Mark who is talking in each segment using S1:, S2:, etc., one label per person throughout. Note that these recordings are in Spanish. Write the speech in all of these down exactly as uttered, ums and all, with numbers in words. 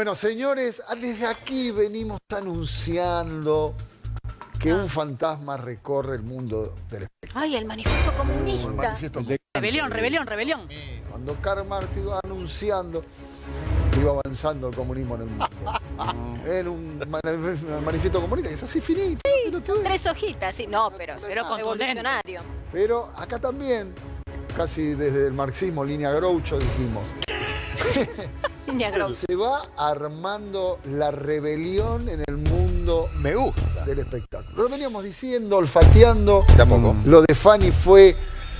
S1: Bueno, señores, desde aquí venimos anunciando que ah. un fantasma recorre el mundo del espectáculo.
S2: Ay, el manifiesto comunista.
S1: El manifiesto comunista.
S2: Rebelión, rebelión, rebelión.
S1: Cuando Karl Marx iba anunciando, iba avanzando el comunismo en el mundo. Era un manifiesto comunista que es así finito.
S2: Sí, son tres hojitas, sí, no, pero, pero revolucionario.
S1: Pero acá también, casi desde el marxismo, línea Groucho, dijimos. Se va armando la rebelión en el mundo
S3: Me gusta.
S1: del espectáculo. Lo veníamos diciendo, olfateando.
S3: Tampoco.
S1: Lo de Fanny fue,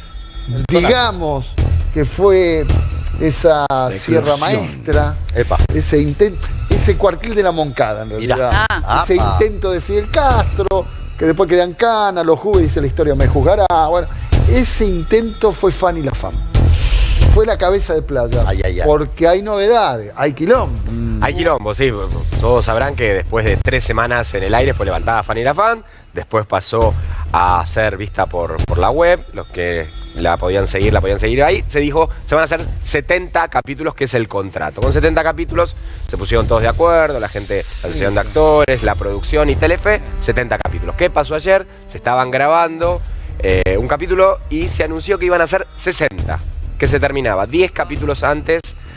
S1: digamos, que fue esa Sierra Maestra,
S3: Epa.
S1: ese intento, ese cuartel de la Moncada, en realidad.
S2: Ah.
S1: Ese
S3: Apa.
S1: intento de Fidel Castro, que después queda en cana, los juzga y dice la historia me juzgará. Bueno, ese intento fue Fanny La Fam. Fue la cabeza de playa,
S3: ay, ay, ay.
S1: porque hay novedades, hay quilombo.
S4: Mm. Hay quilombo, sí. Todos sabrán que después de tres semanas en el aire fue levantada Fanny La Fam, después pasó a ser vista por, por la web, los que la podían seguir, la podían seguir ahí. Se dijo, se van a hacer setenta capítulos, que es el contrato. Con setenta capítulos se pusieron todos de acuerdo, la gente, la asociación de actores, la producción y Telefe, setenta capítulos. ¿Qué pasó ayer? Se estaban grabando eh, un capítulo y se anunció que iban a ser sesenta. Que se terminaba diez capítulos antes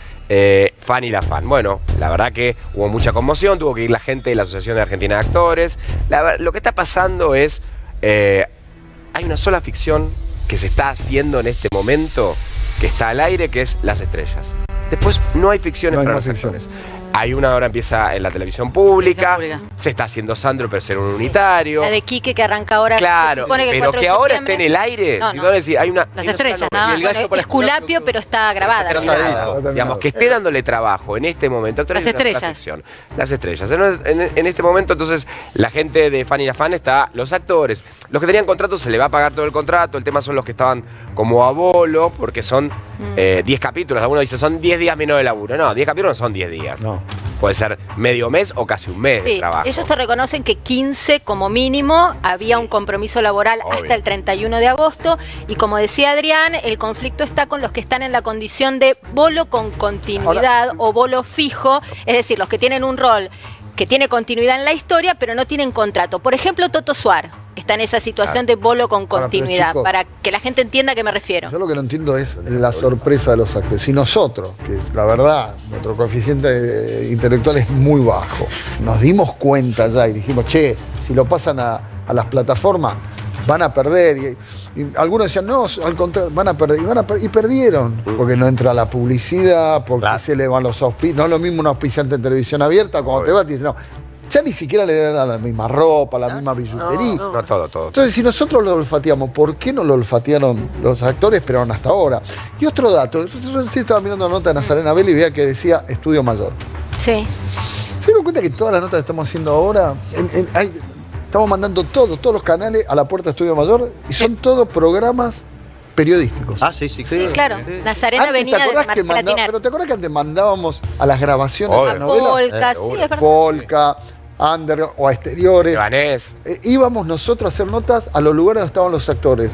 S4: eh, Fanny La Fam. Bueno, la verdad que hubo mucha conmoción, tuvo que ir la gente de la Asociación de Argentina de Actores. La, lo que está pasando es, eh, hay una sola ficción que se está haciendo en este momento, que está al aire, que es Las Estrellas. Después no hay ficciones
S1: no hay
S4: para los
S1: ficción.
S4: actores. Hay una ahora empieza en la televisión pública,
S2: pública.
S4: Se está haciendo Sandro, pero ser un sí. unitario.
S2: La de Quique que arranca ahora.
S4: Claro,
S2: que
S4: pero que ahora esté en el aire.
S2: No,
S4: si
S2: no.
S4: Decir, hay una,
S2: Las
S4: hay
S2: Estrellas, nada más. Bueno, Esculapio, pero está grabada.
S4: Pero está grabado. Digamos, que esté dándole trabajo en este momento. Actores
S2: Las Estrellas.
S4: Ficción. Las Estrellas. En, en, en este momento, entonces, la gente de Fanny La Fam está, los actores. Los que tenían contrato se le va a pagar todo el contrato. El tema son los que estaban como a bolo, porque son diez mm. eh, capítulos. Algunos dicen, son diez días menos de laburo. No, diez capítulos no son diez días.
S1: No.
S4: Puede ser medio mes o casi un mes
S2: sí,
S4: de trabajo.
S2: Ellos te reconocen que quince como mínimo, había sí. un compromiso laboral Obvio. hasta el treinta y uno de agosto, y como decía Adrián, el conflicto está con los que están en la condición de bolo con continuidad Ahora, o bolo fijo, es decir, los que tienen un rol que tiene continuidad en la historia, pero no tienen contrato. Por ejemplo, Toto Suar está en esa situación claro. de bolo con continuidad, Ahora, chicos, para que la gente entienda a qué me refiero.
S1: Yo lo que no entiendo es la sorpresa de los actores. Si nosotros, que la verdad, nuestro coeficiente intelectual es muy bajo, nos dimos cuenta ya y dijimos, che, si lo pasan a, a las plataformas, van a perder. Y, y algunos decían, no, al contrario, van a perder. Y, van a per y perdieron, porque no entra la publicidad, porque claro. se le van los auspicios. No es lo mismo un auspiciante en televisión abierta, cuando Obvio. te vas y dices, no, ya ni siquiera le dan la misma ropa, la no, misma billutería.
S4: No, no, todo, todo.
S1: Entonces, si nosotros lo olfateamos, ¿por qué no lo olfatearon los actores, pero hasta ahora? Y otro dato, yo recién estaba mirando la nota de Nazarena Belli y veía que decía Estudio Mayor.
S2: Sí.
S1: ¿Se dieron cuenta que todas las notas que estamos haciendo ahora, en, en, hay, estamos mandando todos, todos los canales a la puerta de Estudio Mayor y son sí. todos programas periodísticos?
S3: Ah, sí, sí.
S2: Sí, claro. Sí. Nazarena
S1: antes,
S2: venía de
S1: Marcela Tiner. Pero ¿te acuerdas que antes mandábamos a las grabaciones
S4: Obvio.
S1: de la novela?
S2: Polka, eh, sí, es verdad.
S1: Polka, Under o a exteriores.
S4: Eh,
S1: íbamos nosotros a hacer notas a los lugares donde estaban los actores.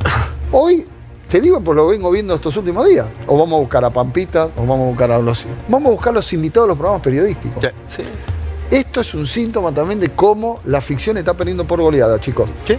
S1: Hoy, te digo, pues lo vengo viendo estos últimos días. O vamos a buscar a Pampita, o vamos a buscar a los... Vamos a buscar a los invitados de los programas periodísticos.
S3: Sí.
S1: Esto es un síntoma también de cómo la ficción está perdiendo por goleada, chicos.
S3: ¿Sí?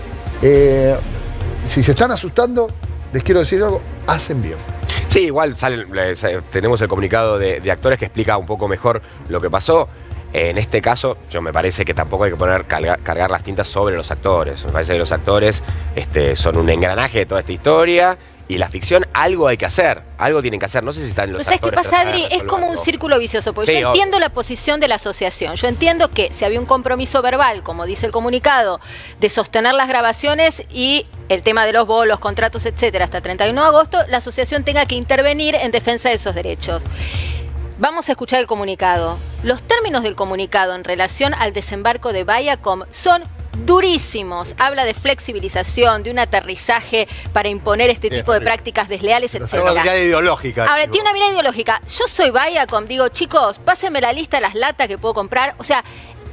S1: Eh, si se están asustando, les quiero decir algo, hacen bien.
S4: Sí, igual sale, tenemos el comunicado de, de actores que explica un poco mejor lo que pasó. En este caso, yo me parece que tampoco hay que poner cargar, cargar las tintas sobre los actores. Me parece que los actores este, son un engranaje de toda esta historia y la ficción algo hay que hacer, algo tienen que hacer. No sé si están los
S2: ¿Sabes qué
S4: actores
S2: pasa, Adri? Es como un círculo vicioso, porque sí, yo entiendo obvio. la posición de la asociación. Yo entiendo que si había un compromiso verbal, como dice el comunicado, de sostener las grabaciones y el tema de los bolos, contratos, etcétera, hasta el treinta y uno de agosto, la asociación tenga que intervenir en defensa de esos derechos. Vamos a escuchar el comunicado. Los términos del comunicado en relación al desembarco de Viacom son durísimos. Habla de flexibilización, de un aterrizaje para imponer este sí, tipo de prácticas desleales, etcétera.
S3: Tiene una mirada ideológica.
S2: Ahora, tiene una mirada ideológica. Yo soy Viacom, digo, chicos, pásenme la lista de las latas que puedo comprar. O sea,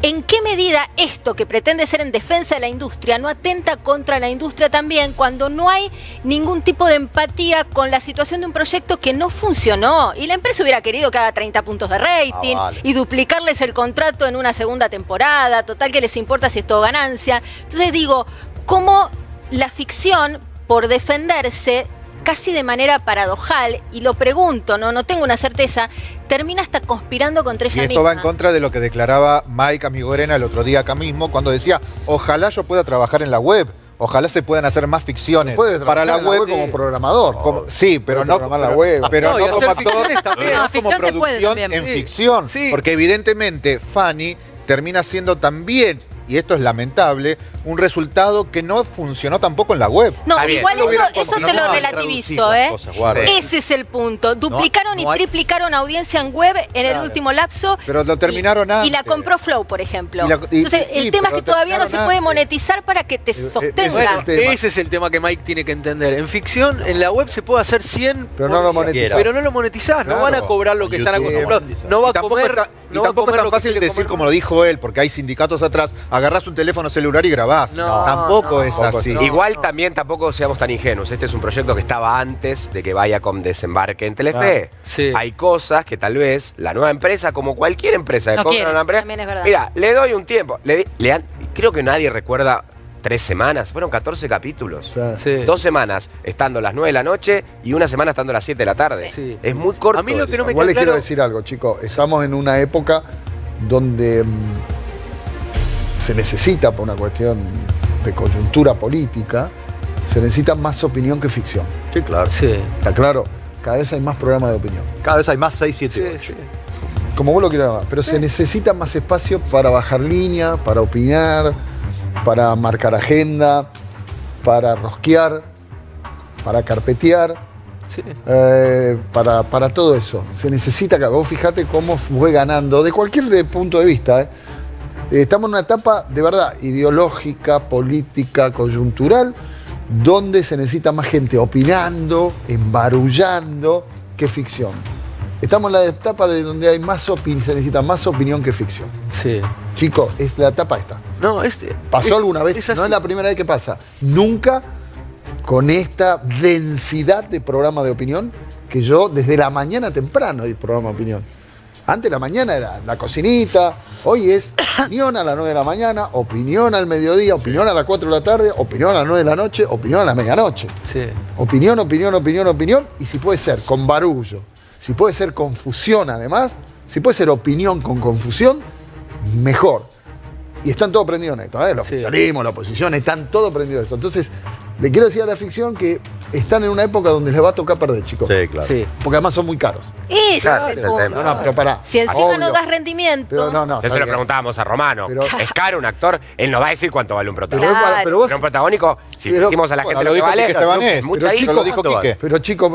S2: ¿En qué medida esto que pretende ser en defensa de la industria no atenta contra la industria también cuando no hay ningún tipo de empatía con la situación de un proyecto que no funcionó? Y la empresa hubiera querido que haga treinta puntos de rating ah, vale. y duplicarles el contrato en una segunda temporada. Total, que les importa si es todo ganancia. Entonces digo, ¿cómo la ficción, por defenderse casi de manera paradojal, y lo pregunto, no, no tengo una certeza, termina hasta conspirando contra ella misma?
S3: Y esto va en contra de lo que declaraba Mike Amigorena el otro día acá mismo, cuando decía, ojalá yo pueda trabajar en la web, ojalá se puedan hacer más ficciones para la, la web,
S1: web como programador.
S3: Como, sí, pero no,
S1: la web.
S3: pero
S5: no,
S3: no como actor,
S5: también.
S3: no como producción en
S5: sí.
S3: ficción. Sí. Porque evidentemente Fanny termina siendo también, y esto es lamentable, un resultado que no funcionó tampoco en la web.
S2: No,
S4: Está
S2: igual
S4: bien.
S2: eso, eso te lo relativizo, ¿eh?
S3: Cosas,
S2: Ese es el punto. Duplicaron
S3: no, no hay...
S2: y triplicaron audiencia en web en claro. el último lapso.
S3: Pero lo terminaron
S2: y,
S3: antes.
S2: Y la compró Flow, por ejemplo.
S3: Y la, y,
S2: Entonces,
S3: sí,
S2: el tema es que todavía no se puede
S3: antes.
S2: monetizar para que te sostenga.
S5: Bueno, ese es el tema que Mike tiene que entender. En ficción, en la web se puede hacer cien,
S1: pero no lo monetizás.
S5: Pero no lo monetizás, claro. No van a cobrar lo que están acostumbrados. No va a comer.
S3: Está, y no tampoco es tan fácil decir, como lo dijo él, porque hay sindicatos atrás, agarrás un teléfono celular y grabás. No, tampoco no, es no, así.
S4: No, Igual no. también tampoco seamos tan ingenuos. Este es un proyecto que estaba antes de que Viacom desembarque en Telefe. Ah, sí. Hay cosas que tal vez la nueva empresa, como cualquier empresa que
S2: no
S4: compra una empresa,
S2: también es verdad.
S4: Mira, le doy un tiempo. Le, le han, creo que nadie recuerda tres semanas. Fueron catorce capítulos. Sí. Sí. Dos semanas estando a las nueve de la noche y una semana estando a las siete de la tarde. Sí. Es muy corto.
S5: A mí lo que no me
S1: Igual les
S5: claro...
S1: quiero decir algo, chicos. Estamos en una época donde mmm, se necesita, por una cuestión de coyuntura política, se necesita más opinión que ficción.
S3: Sí, claro.
S5: Sí.
S1: Está claro, cada vez hay más programas de opinión.
S3: Cada vez hay más seis, siete,
S1: sí, ocho. Sí. Como vos lo quieras llamar. Pero sí. se necesita más espacio para bajar línea, para opinar, para marcar agenda, para rosquear, para carpetear, sí. eh, para, para todo eso. Se necesita que vos fijate cómo fue ganando, de cualquier punto de vista, ¿eh? Estamos en una etapa de verdad ideológica, política, coyuntural, donde se necesita más gente opinando, embarullando, que ficción. Estamos en la etapa de donde hay más opinión, se necesita más opinión que ficción.
S5: Sí.
S1: Chicos, es la etapa esta.
S5: No, este,
S1: ¿Pasó
S5: es,
S1: alguna vez? Es no es la primera vez que pasa. Nunca con esta densidad de programa de opinión, que yo desde la mañana temprano hay programa de opinión. Antes la mañana era la cocinita, hoy es opinión a las nueve de la mañana, opinión al mediodía, opinión a las cuatro de la tarde, opinión a las nueve de la noche, opinión a la medianoche.
S5: Sí.
S1: Opinión, opinión, opinión, opinión, y si puede ser con barullo, si puede ser confusión además, si puede ser opinión con confusión, mejor. Y están todos prendidos en esto, ¿eh? El oficialismo, sí. la oposición, están todos prendidos en esto. Entonces, le quiero decir a la ficción que están en una época donde les va a tocar perder, chicos.
S3: Sí, claro. Sí.
S1: Porque además son muy caros.
S2: Ese
S4: claro,
S2: es el punto.
S1: No, no, pero pará.
S2: Si encima
S1: obvio.
S2: no das rendimiento.
S1: Pero no, no.
S4: Eso lo preguntábamos a Romano. Pero, ¿es caro un actor? Él nos va a decir cuánto vale un protagónico.
S2: Claro.
S1: Pero, vos,
S4: pero un protagónico, si
S1: pero,
S4: decimos a la
S3: bueno,
S4: gente
S3: lo,
S4: lo que
S3: dijo
S4: vale,
S3: Quique Estebanés,
S4: es mucha
S3: pero chico, lo dijo Quique.
S1: Pero chicos,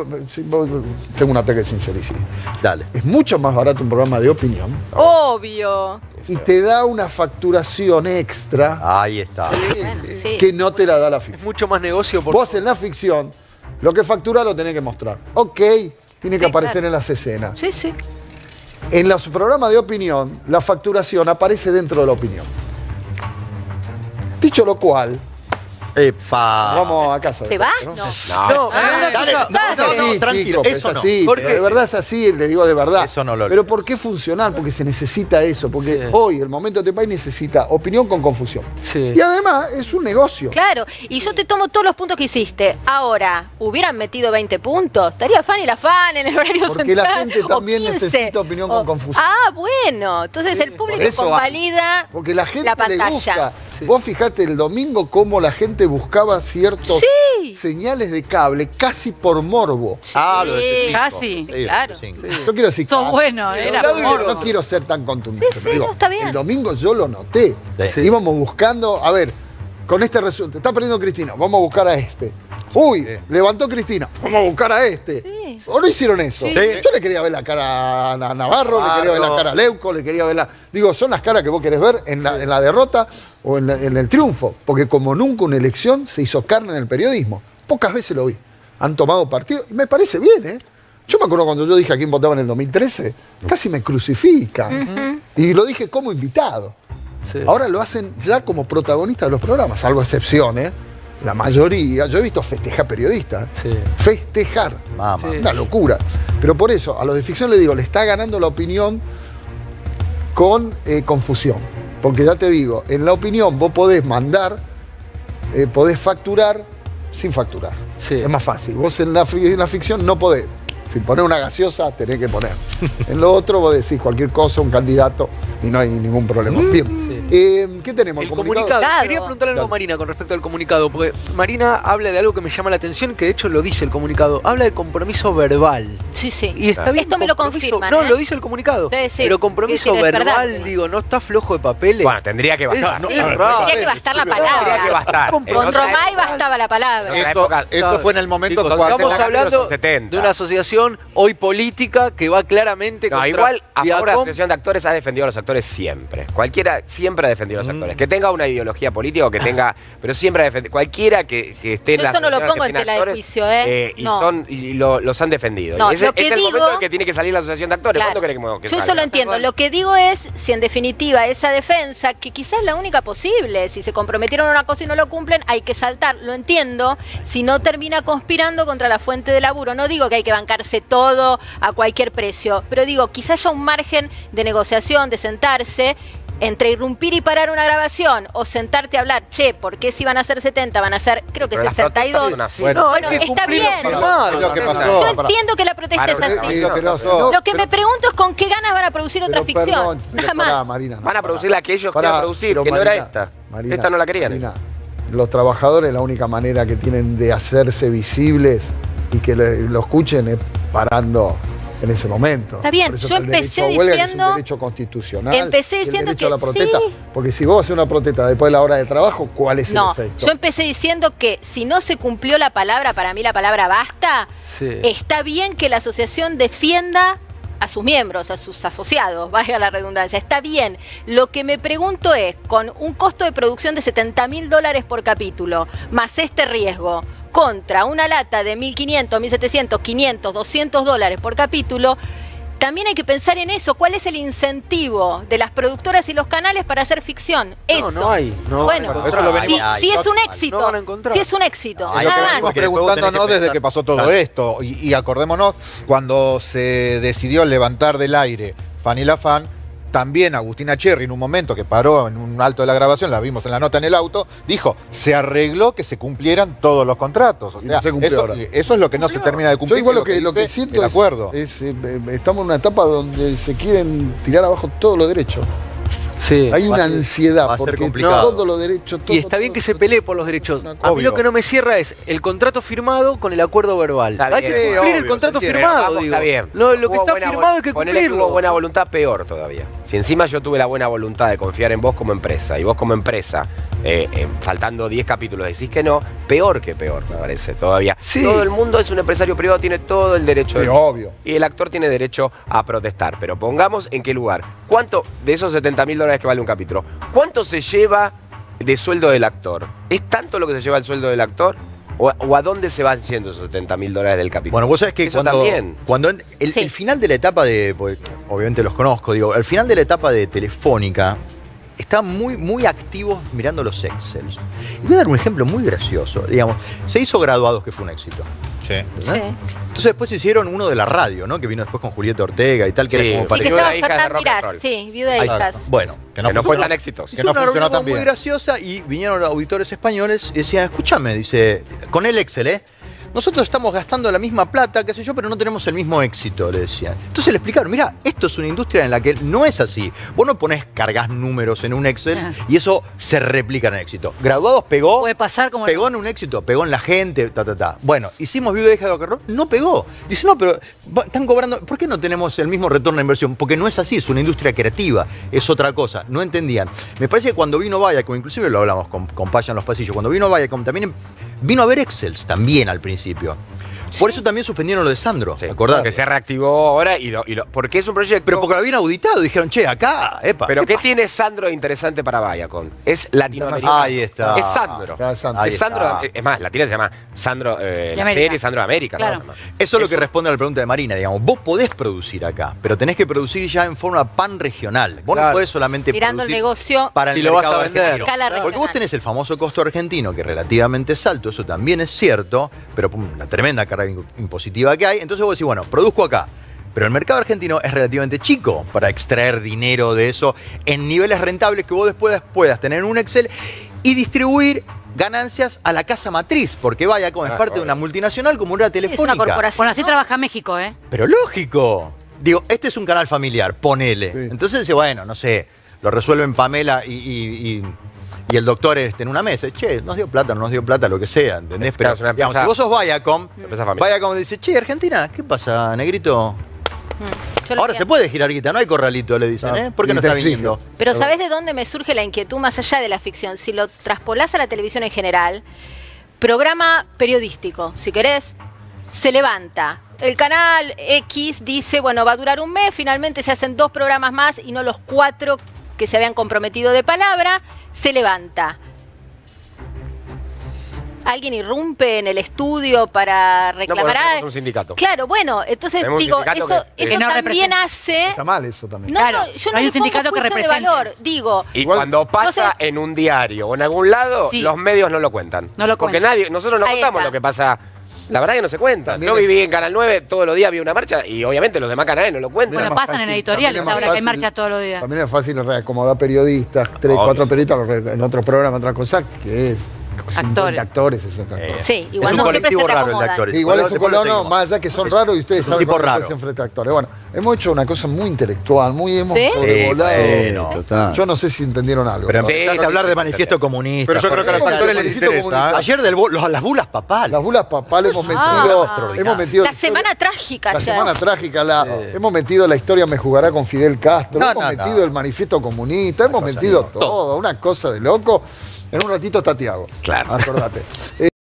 S1: tengo un ataque de sinceridad.
S3: Dale.
S1: Es mucho más barato un programa de opinión.
S2: Obvio.
S1: Y te da una facturación extra.
S3: Ahí está.
S5: Sí,
S2: sí. Sí.
S1: Que no te la da la ficción.
S5: Es mucho más negocio. Por...
S1: Vos en la ficción, lo que factura lo tenés que mostrar. Ok, tiene que
S2: sí,
S1: aparecer
S2: claro.
S1: en las escenas.
S2: Sí, sí.
S1: En los programas de opinión, la facturación aparece dentro de la opinión. Dicho lo cual,
S3: Epa.
S1: vamos a casa.
S2: ¿Te vas?
S1: ¿no?
S2: No.
S4: No,
S5: No,
S2: Ah,
S5: dale,
S2: no,
S1: No, es
S2: no,
S1: así,
S3: no, tranquilo,
S1: chicos,
S3: eso
S1: es
S3: no.
S1: así.
S5: ¿Por qué?
S1: De verdad es así, le digo de verdad.
S3: Eso no lo-
S1: Pero ¿por qué funcional? Porque se necesita eso. Porque
S5: Sí.
S1: hoy el momento de este país necesita opinión con confusión.
S5: Sí.
S1: Y además es un negocio.
S2: Claro, y yo te tomo todos los puntos que hiciste. Ahora, ¿hubieran metido veinte puntos? Estaría fan y la fan en el horario
S1: Porque
S2: central.
S1: la gente
S2: o
S1: también
S2: quince.
S1: necesita opinión con
S2: O-
S1: confusión.
S2: Ah, bueno. Entonces el público
S1: Por eso,
S2: convalida
S1: Porque la gente
S2: la
S1: le
S2: pantalla.
S1: gusta.
S5: Sí.
S1: Vos fijate el domingo cómo la gente buscaba ciertos
S2: Sí.
S1: señales de cable casi por morbo.
S3: Ah, lo de
S2: Sí,
S3: Telecinco.
S2: casi,
S3: Sí,
S2: claro.
S3: Telecinco.
S1: Yo quiero decir
S6: Sos
S1: casi,
S6: bueno,
S1: pero
S6: era
S1: no,
S6: por morbo.
S1: no quiero ser tan contundente.
S2: Sí,
S1: pero
S2: sí,
S1: digo,
S2: no, está bien.
S1: El domingo yo lo noté.
S3: Sí.
S1: Íbamos buscando, a ver, con este resultado, está perdiendo Cristina, vamos a buscar a este. Uy,
S3: Sí.
S1: levantó Cristina, vamos a buscar a este.
S2: Sí.
S1: ¿O no hicieron eso?
S3: Sí.
S1: Yo le quería ver la cara a Navarro, le quería ver la
S3: Claro.
S1: cara a Leuco, le quería ver la... Digo, son las caras que vos querés ver en la, en la derrota o en, la- en el triunfo. Porque como nunca una elección se hizo carne en el periodismo. Pocas veces lo vi. Han tomado partido y me parece bien, ¿eh? Yo me acuerdo cuando yo dije a quién votaba en el dos mil trece, casi me crucifican. Y lo dije como invitado. Sí. Ahora lo hacen ya como protagonistas de los programas, salvo excepciones. La mayoría, yo he visto festejar periodistas. Sí. Festejar. Mamá. Sí. Una locura. Pero por eso, a los de ficción les digo, le está ganando la opinión con eh, confusión. Porque ya te digo, en la opinión vos podés mandar, eh, podés facturar sin facturar. Sí. Es más fácil. Vos en la, en la ficción no podés. Si ponés una gaseosa, tenés que poner. En lo otro vos decís cualquier cosa, un candidato, y no hay ningún problema. Bien. Sí. Eh, ¿Qué tenemos?
S5: El comunicado. comunicado. Quería preguntarle algo a Marina con respecto al comunicado, porque Marina habla de algo que me llama la atención, que de hecho lo dice el comunicado. Habla de compromiso verbal.
S2: Sí, sí.
S5: Y está bien.
S2: Esto me lo confirman.
S5: No,
S2: ¿eh?
S5: lo dice el comunicado. Sí, sí. Pero compromiso sí, sí, verbal, verdad, digo, ¿no está flojo de papeles?
S4: Bueno, tendría que bastar.
S5: Es, no,
S2: es raro. Tendría que bastar la palabra.
S4: Tendría que bastar.
S2: Con, con Romay bastaba la palabra.
S3: Eso, época, eso fue en el momento
S5: chicos,
S3: cuando
S5: estamos hablando de una asociación hoy política que va claramente
S4: no,
S5: contra
S4: igual a favor de la asociación de actores ha defendido a los actores siempre. Cualquiera siempre ha defendido a los actores. Mm. Que tenga una ideología política o que tenga, pero siempre ha defendido. Cualquiera que, que esté en la
S2: eso no lo pongo en tela de juicio, ¿eh?
S4: eh y
S2: no.
S4: son, y lo, los han defendido.
S2: No,
S4: y ese,
S2: lo que
S4: es el
S2: digo,
S4: momento en el que tiene que salir la asociación de actores.
S2: Claro.
S4: ¿Cuánto queremos que
S2: Yo
S4: salga?
S2: eso lo entiendo. Bueno. Lo que digo es si en definitiva esa defensa, que quizás es la única posible, si se comprometieron a una cosa y no lo cumplen, hay que saltar. Lo entiendo. Si no termina conspirando contra la fuente de laburo. No digo que hay que bancarse todo a cualquier precio, pero digo, quizás haya un margen de negociación, de sentarse, entre irrumpir y parar una grabación o sentarte a hablar, che, ¿por qué si van a ser setenta? Van a ser, creo que pero sesenta y dos.
S5: Bueno,
S2: bueno está bien.
S3: Lo, lo que pasó.
S2: Yo entiendo que la protesta es así. Lo que
S1: pero,
S2: me pregunto es con qué ganas van a producir otra ficción.
S1: Perdón,
S2: Nada más.
S1: Pará, Marina, no,
S4: van a producir la que ellos querían producir, que Marina, no era esta. Marina, esta no la querían.
S1: Marina, los trabajadores la única manera que tienen de hacerse visibles y que le, lo escuchen es parando en ese momento.
S2: Está bien, yo empecé diciendo...
S1: Que es un derecho constitucional.
S2: Empecé diciendo
S1: el
S2: que
S1: a la protesta,
S2: sí.
S1: Porque si vos haces una protesta después de la hora de trabajo, ¿cuál es
S2: no,
S1: el efecto?
S2: Yo empecé diciendo que si no se cumplió la palabra, para mí la palabra basta, sí. Está bien que la asociación defienda a sus miembros, a sus asociados, vaya la redundancia, está bien. Lo que me pregunto es, con un costo de producción de setenta mil dólares por capítulo, más este riesgo, contra una lata de mil quinientos, mil setecientos, quinientos, doscientos dólares por capítulo, también hay que pensar en eso. ¿Cuál es el incentivo de las productoras y los canales para hacer ficción? Eso.
S5: No, no hay. No
S2: bueno,
S3: eso lo
S2: si, si es un éxito, no si es un éxito.
S3: Es lo que venimos preguntándonos desde que pasó todo esto. Y, y acordémonos, cuando se decidió levantar del aire Fanny la Fan, también Agustina Cherry, en un momento que paró en un alto de la grabación, la vimos en la nota en el auto, dijo, se arregló que se cumplieran todos los contratos. O sea, no se eso, eso es lo que no se termina de cumplir.
S1: Yo igual lo que, que, lo que siento es, es eh, estamos en una etapa donde se quieren tirar abajo todos los derechos. Sí, hay una ansiedad porque todos los derechos... Todo,
S5: y está bien que se pelee por los derechos. A mí lo que no me cierra es el contrato firmado con el acuerdo verbal. Está hay bien, que cumplir obvio, el contrato firmado, vamos, digo. Está bien. Lo, lo que está firmado hay que cumplirlo.
S4: Tuvo buena voluntad, peor todavía. Si encima yo tuve la buena voluntad de confiar en vos como empresa y vos como empresa, eh, eh, faltando diez capítulos, decís que no, peor que peor, me parece, todavía. Sí. Todo el mundo es un empresario privado, tiene todo el derecho.
S1: Sí, obvio.
S4: Y el actor tiene derecho a protestar. Pero pongamos en qué lugar. ¿Cuánto de esos setenta mil dólares que vale un capítulo, cuánto se lleva de sueldo del actor? ¿Es tanto lo que se lleva el sueldo del actor? ¿O, o a dónde se van yendo esos setenta mil dólares del capítulo?
S6: Bueno, vos sabés que
S4: eso
S6: cuando,
S4: también.
S6: cuando el, sí. el final de la etapa de, pues, obviamente los conozco, digo, el final de la etapa de Telefónica, están muy, muy activos mirando los Excels. Y voy a dar un ejemplo muy gracioso. Digamos, se hizo Graduados, que fue un éxito.
S2: Sí. Sí.
S6: Entonces después hicieron uno de la radio, ¿no? Que vino después con Julieta Ortega y tal, que
S4: sí,
S6: era como
S2: sí, que estaba Fernán Mirás, sí, Viuda de Hijas.
S6: Bueno,
S4: que no, que no fue tan exitoso.
S6: Que no funcionó tan bien. Muy graciosa y vinieron los auditores españoles y decían, escúchame, dice, con el Excel, ¿eh? Nosotros estamos gastando la misma plata, qué sé yo, pero no tenemos el mismo éxito, le decían. Entonces le explicaron, mira, esto es una industria en la que no es así. Vos no ponés, cargas números en un Excel ah. y eso se replica en el éxito. Graduados pegó,
S2: puede pasar como
S6: pegó en un éxito, pegó en la gente, ta, ta, ta. Bueno, hicimos Viuda de Hijas de Ocarrón, no pegó. Dice, no, pero están cobrando, ¿por qué no tenemos el mismo retorno de inversión? Porque no es así, es una industria creativa, es otra cosa. No entendían. Me parece que cuando vino Viacom, inclusive lo hablamos con, con Paya en los pasillos, cuando vino Viacom también vino a ver Excels también al principio. Por eso también suspendieron lo de Sandro,
S4: Sí,
S6: ¿acordás?
S4: que se reactivó ahora y lo, y lo. Porque es un proyecto.
S6: Pero porque lo habían auditado, dijeron, che, acá, epa.
S4: Pero
S6: epa.
S4: ¿qué tiene Sandro interesante para Viacom? Es latinoamericano.
S6: Ahí está.
S4: Es Sandro.
S1: Ah, Sandro.
S6: Ahí
S4: Es Sandro,
S6: está.
S4: es más, la tira se llama Sandro, eh, la
S7: América.
S4: serie Sandro de América.
S7: Claro.
S4: se llama.
S6: Eso es lo que responde a la pregunta de Marina, digamos. Vos podés producir acá, pero tenés que producir ya en forma pan-regional. Vos
S5: Claro.
S6: no podés solamente
S2: Mirando el
S6: producir
S2: negocio
S6: para
S5: si
S6: el
S5: lo vas
S6: mercado
S5: a vender.
S6: argentino.
S2: Escala
S6: Porque vos
S2: regional.
S6: tenés el famoso costo argentino, que relativamente es alto, eso también es cierto, pero pum, la tremenda carga impositiva que hay. Entonces vos decís, bueno, produzco acá. Pero el mercado argentino es relativamente chico para extraer dinero de eso en niveles rentables que vos después puedas tener en un Excel y distribuir ganancias a la casa matriz, porque Viacom es
S4: Ah,
S6: parte de una multinacional como una
S2: Sí, es
S6: telefónica.
S2: una corporación.
S7: Bueno, así
S2: ¿no?
S7: trabaja México, ¿eh?
S6: Pero lógico. Digo, este es un canal familiar, ponele.
S1: Sí.
S6: Entonces dice, bueno, no sé, lo resuelven Pamela y, y- y- y el doctor este en una mesa. Che, nos dio plata, no nos dio plata, lo que sea, ¿entendés?
S4: Claro,
S6: Pero,
S4: es una
S6: digamos,
S4: empresa-
S6: si vos sos Viacom,
S4: Empresa familiar.
S6: Viacom dice, che, Argentina, ¿qué pasa, negrito?
S2: Mm, yo lo
S6: Ahora
S2: vi.
S6: se puede girar guita, no hay corralito, le dicen,
S1: Claro.
S6: ¿eh? ¿Por qué
S1: Y
S6: no
S1: te
S6: está
S1: exige.
S6: viniendo?
S2: Pero ¿sabés de dónde me surge la inquietud más allá de la ficción? Si lo traspolás a la televisión en general, programa periodístico, si querés, se levanta. El canal X dice, bueno, va a durar un mes, finalmente se hacen dos programas más y no los cuatro que se habían comprometido de palabra, se levanta. ¿Alguien irrumpe en el estudio para reclamar
S4: porque tenemos
S2: algo?
S4: un sindicato.
S2: Claro, bueno, entonces
S4: Tenemos un
S2: digo,
S4: sindicato
S2: eso,
S4: que-
S2: eso
S7: que no
S2: también
S7: representa.
S2: hace...
S1: Está mal eso también.
S2: No,
S7: Claro,
S2: no, yo
S7: no
S2: no
S7: hay
S2: le
S7: un sindicato
S2: pongo
S7: que
S2: juicio de
S7: represente.
S2: valor, digo,
S4: Y
S1: Igual-
S4: cuando pasa
S2: Entonces-
S4: en un diario o en algún lado,
S7: Sí.
S4: los medios no lo cuentan.
S7: No lo
S4: Porque
S7: cuentan.
S4: nadie, nosotros no
S2: Ahí
S4: contamos
S2: está.
S4: lo que pasa. La verdad que no se cuenta.
S1: También
S4: Yo
S1: es-
S4: viví en Canal nueve, todos los días había una marcha y obviamente los demás canales no lo cuentan.
S7: Bueno,
S1: También es más
S7: pasan en
S1: fácil-
S7: editoriales
S1: también es más
S7: ahora que hay
S1: fácil-
S7: marcha todos los días.
S1: También es fácil reacomodar periodistas, tres,
S4: Obvio.
S1: cuatro periodistas los re- en otro programa, otra cosa, que es cincuenta actores, sesenta actores.
S2: sí,
S6: Es
S2: igual
S6: un
S2: no siempre se
S6: colectivo
S2: te
S6: raro el de
S2: acomodan.
S6: actores.
S1: Igual es un
S6: Después lo
S1: color, no,
S6: seguimos.
S1: más allá que son raros y ustedes
S6: Es un
S1: saben
S6: tipo
S1: cuando
S6: raro.
S1: se enfrenta a actores. Bueno, hemos hecho una cosa muy intelectual, muy hemos
S2: ¿Sí?
S1: sobrevolado.
S6: Sí, no.
S1: Total. Yo no sé si entendieron algo.
S6: Pero
S1: ¿no?
S4: Sí,
S6: empezás
S4: no,
S6: a hablar
S4: sí,
S6: de
S4: sí,
S6: manifiesto
S4: sí.
S6: comunista.
S3: Pero yo creo que a los
S1: Porque
S3: actores les
S1: manifiesto
S3: interesa.
S1: comunista-
S6: Ayer del, bo- los- las bulas papales.
S1: Las bulas papales hemos
S2: Ah.
S1: metido. hemos metido
S2: La semana trágica
S1: La
S2: ayer.
S1: semana trágica, la, hemos metido la historia Me Jugará con Fidel Castro,
S6: No,
S1: hemos
S6: no,
S1: metido
S6: no.
S1: el manifiesto comunista, hemos
S6: cosa
S1: metido
S6: de loco.
S1: todo, una cosa de loco. En un ratito está Tiago.
S4: Claro.
S1: Acordate.